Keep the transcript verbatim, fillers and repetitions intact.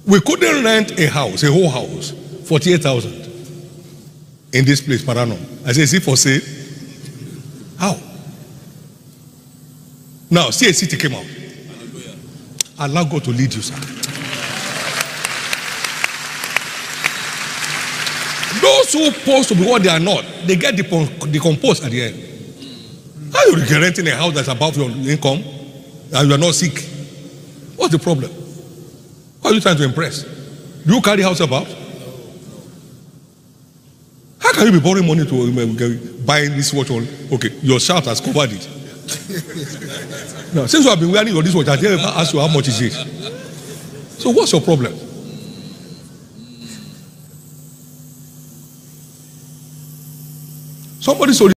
We couldn't rent a house, a whole house, forty-eight thousand in this place per annum. I say, is it for sale? How? Now, see a city came out. Allow God to lead you, sir. Those who pose to be what they are not, they get decomposed at the end. How are you renting a house that's above your income and you are not sick? What's the problem? What are you trying to impress? Do you carry house about? How can you be borrowing money to buy this watch on? Okay, your shaft has covered it. Now, since you have been wearing your this watch, I didn't ever ask you how much is it. So what's your problem? Somebody sold